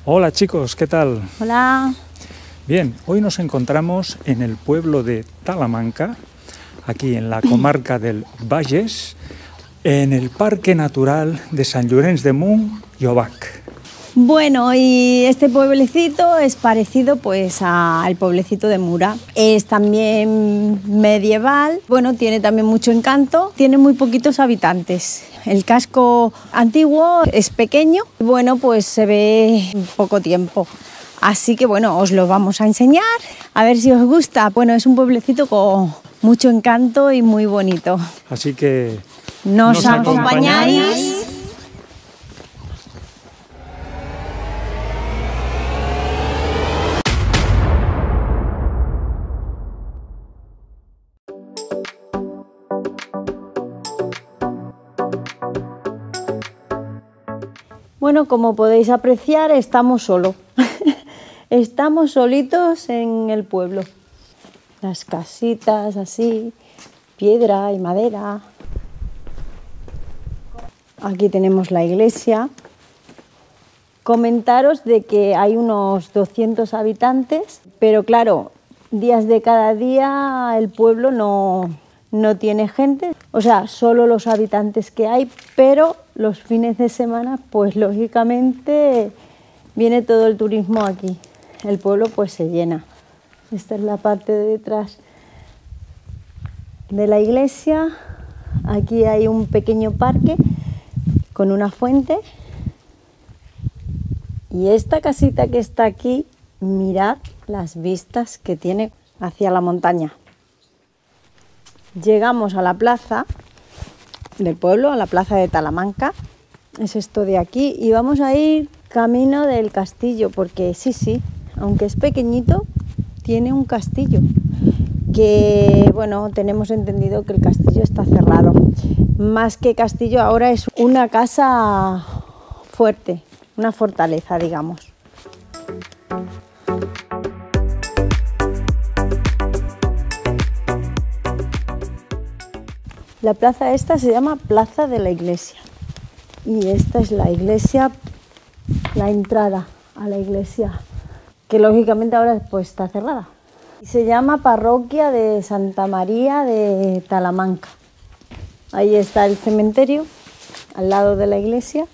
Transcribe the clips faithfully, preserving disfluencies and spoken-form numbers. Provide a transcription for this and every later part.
Hola chicos, ¿qué tal? Hola. Bien, hoy nos encontramos en el pueblo de Talamanca, aquí en la comarca del Bages, en el Parque Natural de Sant Llorenç de Munt i Obac. Bueno, y este pueblecito es parecido pues al pueblecito de Mura. Es también medieval, bueno, tiene también mucho encanto, tiene muy poquitos habitantes. El casco antiguo es pequeño, bueno, pues se ve poco tiempo. Así que bueno, os lo vamos a enseñar, a ver si os gusta. Bueno, es un pueblecito con mucho encanto y muy bonito. Así que... ¿Nos, ¿nos acompañáis? acompañáis? Bueno, como podéis apreciar, estamos solos. Estamos solitos en el pueblo. Las casitas así, piedra y madera. Aquí tenemos la iglesia. Comentaros de que hay unos doscientos habitantes, pero claro, días de cada día el pueblo no, no tiene gente, o sea, solo los habitantes que hay, pero los fines de semana, pues lógicamente viene todo el turismo aquí. El pueblo pues se llena. Esta es la parte de detrás de la iglesia. Aquí hay un pequeño parque con una fuente. Y esta casita que está aquí, mirad las vistas que tiene hacia la montaña. Llegamos a la plaza del pueblo, a la plaza de Talamanca. Es esto de aquí y vamos a ir camino del castillo porque sí, sí, aunque es pequeñito, tiene un castillo que, bueno, tenemos entendido que el castillo está cerrado. Más que castillo, ahora es una casa fuerte, una fortaleza, digamos. La plaza esta se llama Plaza de la Iglesia y esta es la iglesia, la entrada a la iglesia, que lógicamente ahora pues está cerrada. Se llama Parroquia de Santa María de Talamanca. Ahí está el cementerio, al lado de la iglesia.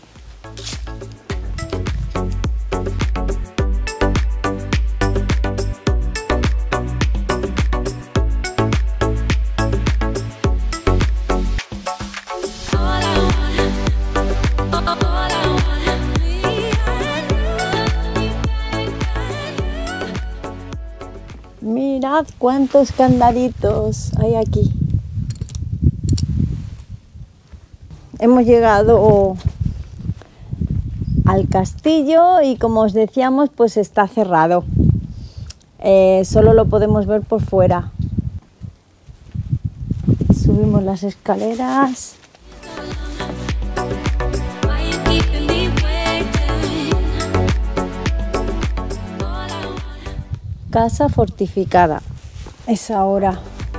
Mirad cuántos candaditos hay aquí. Hemos llegado al castillo y como os decíamos, pues está cerrado. Eh, solo lo podemos ver por fuera. Subimos las escaleras. Casa fortificada, es ahora.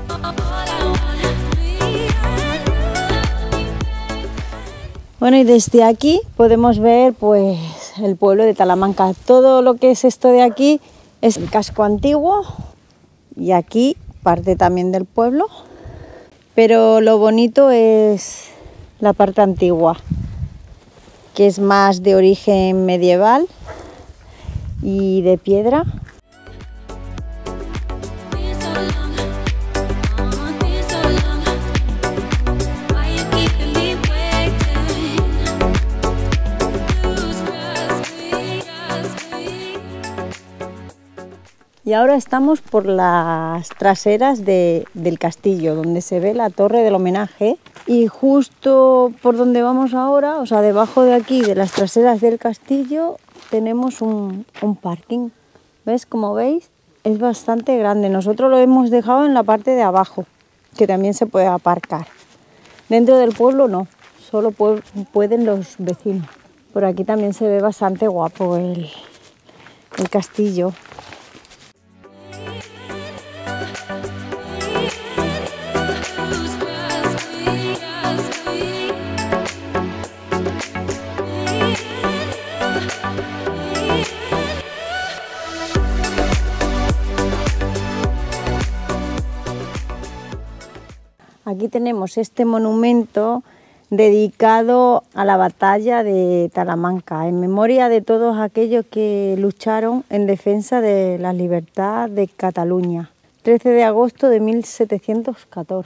Bueno, y desde aquí podemos ver pues el pueblo de Talamanca. Todo lo que es esto de aquí es el casco antiguo y aquí parte también del pueblo. Pero lo bonito es la parte antigua, que es más de origen medieval y de piedra. Y ahora estamos por las traseras de, del castillo, donde se ve la torre del homenaje. Y justo por donde vamos ahora, o sea, debajo de aquí, de las traseras del castillo, tenemos un, un parking. ¿Ves? Como veis, es bastante grande. Nosotros lo hemos dejado en la parte de abajo, que también se puede aparcar. Dentro del pueblo no, solo pu- pueden los vecinos. Por aquí también se ve bastante guapo el, el castillo. Aquí tenemos este monumento dedicado a la batalla de Talamanca, en memoria de todos aquellos que lucharon en defensa de la libertad de Cataluña, trece de agosto de mil setecientos catorce.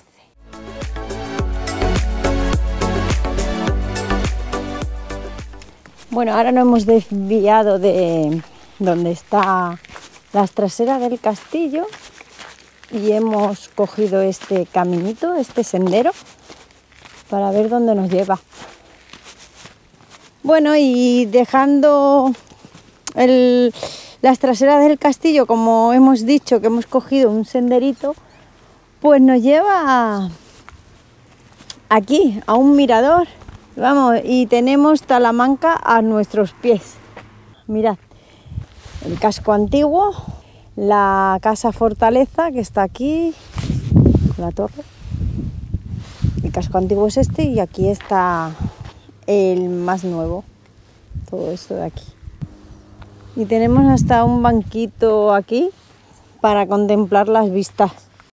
Bueno, ahora nos hemos desviado de donde está las traseras del castillo y hemos cogido este caminito, este sendero, para ver dónde nos lleva. Bueno, y dejando el, las traseras del castillo, como hemos dicho que hemos cogido un senderito, pues nos lleva aquí, a un mirador. Vamos, y tenemos Talamanca a nuestros pies. Mirad, el casco antiguo, la casa fortaleza que está aquí, la torre. El casco antiguo es este y aquí está el más nuevo, todo esto de aquí. Y tenemos hasta un banquito aquí para contemplar las vistas.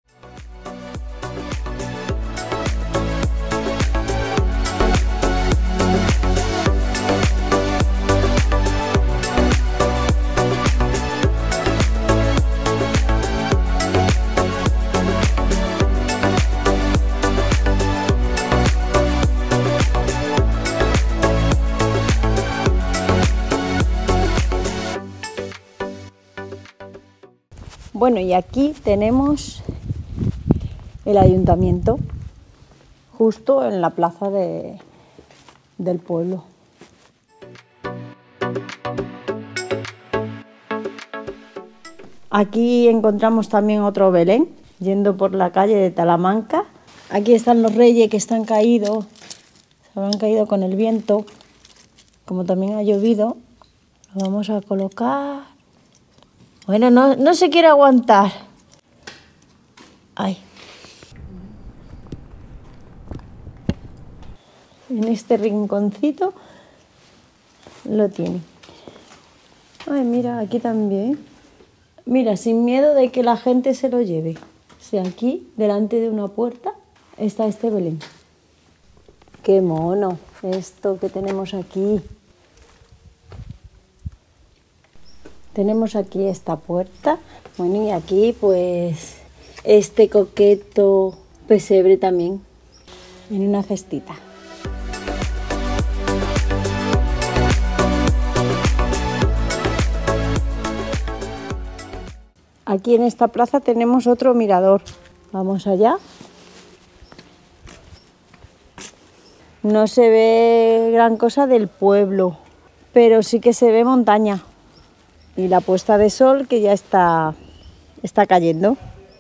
Bueno, y aquí tenemos el ayuntamiento, justo en la plaza de, del pueblo. Aquí encontramos también otro Belén, yendo por la calle de Talamanca. Aquí están los reyes que están caídos, se habrán caído con el viento, como también ha llovido. Lo vamos a colocar. Bueno, no, no se quiere aguantar. Ay. En este rinconcito lo tiene. Ay, mira, aquí también. Mira, sin miedo de que la gente se lo lleve. O sea, aquí, delante de una puerta, está este Belén. Qué mono esto que tenemos aquí. Tenemos aquí esta puerta, bueno, y aquí pues este coqueto pesebre también, en una cestita. Aquí en esta plaza tenemos otro mirador. Vamos allá. No se ve gran cosa del pueblo, pero sí que se ve montaña. Y la puesta de sol que ya está, está cayendo.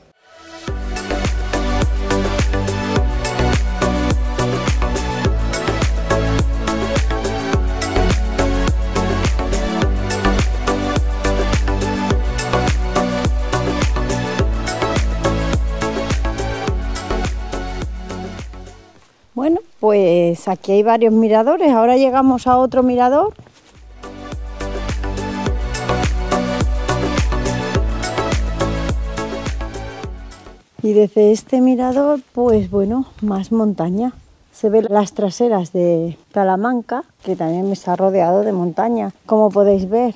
Bueno, pues aquí hay varios miradores. Ahora llegamos a otro mirador. Y desde este mirador, pues bueno, más montaña. Se ven las traseras de Talamanca, que también está rodeado de montaña, como podéis ver.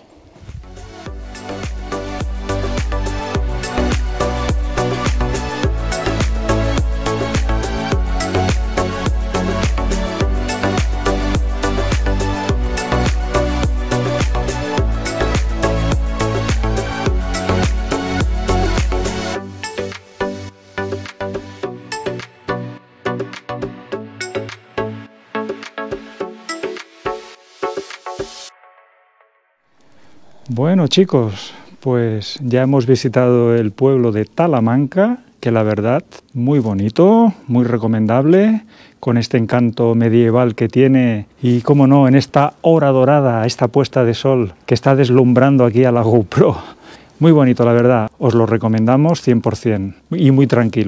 Bueno, chicos, pues ya hemos visitado el pueblo de Talamanca, que la verdad, muy bonito, muy recomendable, con este encanto medieval que tiene y, cómo no, en esta hora dorada, esta puesta de sol que está deslumbrando aquí a la GoPro. Muy bonito, la verdad, os lo recomendamos cien por cien y muy tranquilo, ¿eh?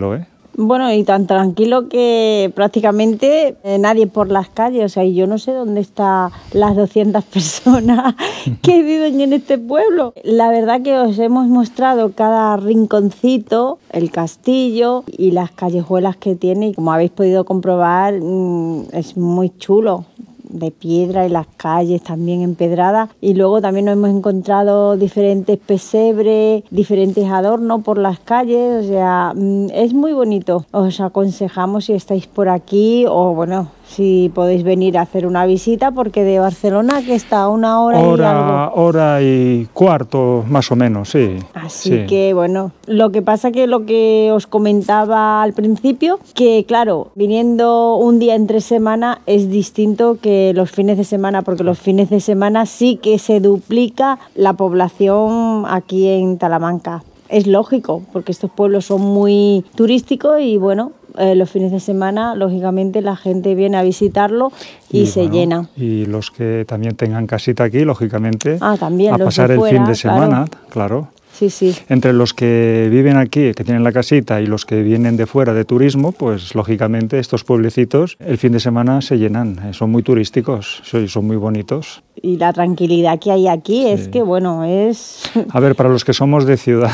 Bueno, y tan tranquilo que prácticamente eh, nadie por las calles. O sea, y yo no sé dónde están las doscientas personas que viven en este pueblo. La verdad que os hemos mostrado cada rinconcito, el castillo y las callejuelas que tiene. Y como habéis podido comprobar, mmm, es muy chulo, de piedra, y las calles también empedradas, y luego también nos hemos encontrado diferentes pesebres, diferentes adornos por las calles. O sea, es muy bonito. Os aconsejamos, si estáis por aquí, o bueno, si podéis venir a hacer una visita, porque de Barcelona, que está a una hora, hora y algo. Hora y cuarto, más o menos, sí. Así sí. que bueno, lo que pasa que lo que os comentaba al principio, que claro, viniendo un día entre semana es distinto que los fines de semana, porque los fines de semana sí que se duplica la población aquí en Talamanca. Es lógico, porque estos pueblos son muy turísticos y bueno, eh, los fines de semana, lógicamente, la gente viene a visitarlo y, y se bueno, llena. Y los que también tengan casita aquí, lógicamente, ah, también, a los pasar de el fuera, fin de semana, claro. claro. Sí, sí. Entre los que viven aquí, que tienen la casita, y los que vienen de fuera de turismo, pues lógicamente estos pueblecitos el fin de semana se llenan, son muy turísticos, son muy bonitos. Y la tranquilidad que hay aquí, sí, es que bueno, es... A ver, para los que somos de ciudad,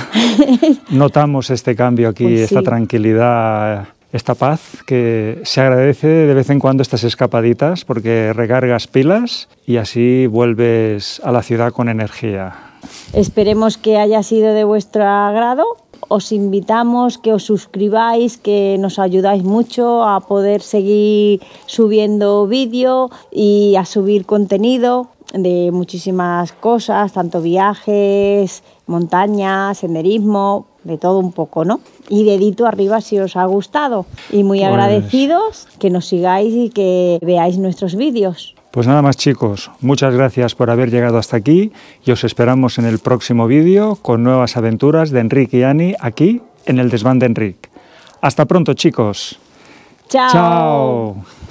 notamos este cambio aquí, pues esta sí. tranquilidad, esta paz, que se agradece de vez en cuando estas escapaditas, porque recargas pilas y así vuelves a la ciudad con energía. Esperemos que haya sido de vuestro agrado. Os invitamos que os suscribáis, que nos ayudáis mucho a poder seguir subiendo vídeo y a subir contenido de muchísimas cosas, tanto viajes, montañas, senderismo, de todo un poco, ¿no? Y dedito arriba si os ha gustado. Y muy pues... agradecidos que nos sigáis y que veáis nuestros vídeos. Pues nada más, chicos, muchas gracias por haber llegado hasta aquí y os esperamos en el próximo vídeo con nuevas aventuras de Enric y Ani aquí en el Desván de Enric. Hasta pronto, chicos. Chao. Chao.